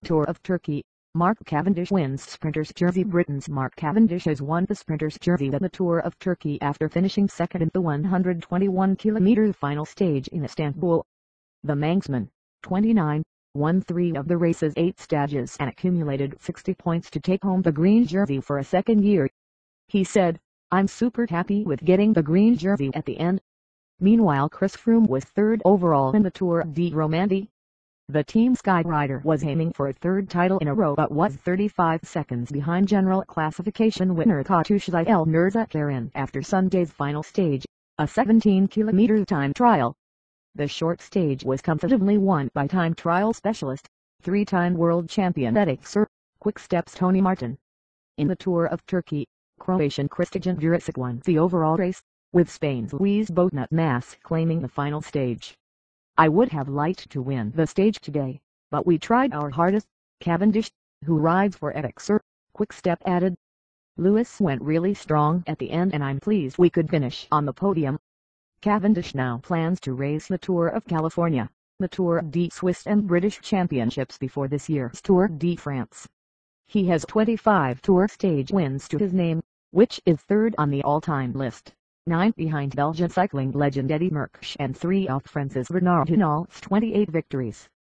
Tour of Turkey, Mark Cavendish wins Sprinter's Jersey. Britain's Mark Cavendish has won the Sprinter's Jersey at the Tour of Turkey after finishing second in the 121-kilometre final stage in Istanbul. The Manxman, 29, won 3 of the race's 8 stages and accumulated 60 points to take home the green jersey for a second year. He said, "I'm super happy with getting the green jersey at the end." Meanwhile, Chris Froome was third overall in the Tour de Romandie. The Team Sky rider was aiming for a third title in a row but was 35 seconds behind general classification winner Katusha El Mirzakaran after Sunday's final stage, a 17-kilometre time trial. The short stage was comfortably won by time trial specialist, 3-time world champion Edixir, Quick-Step's Tony Martin. In the Tour of Turkey, Croatian Kristijan Juričić won the overall race, with Spain's Luis Boutnot-Mas claiming the final stage. "I would have liked to win the stage today, but we tried our hardest," Cavendish, who rides for Edixir, Quick-Step added. "Lewis went really strong at the end and I'm pleased we could finish on the podium." Cavendish now plans to race the Tour of California, the Tour de Suisse and British Championships before this year's Tour de France. He has 25 Tour stage wins to his name, which is third on the all-time list, 9 behind Belgian cycling legend Eddy Merckx and 3 off France's Bernard Hinault's 28 victories.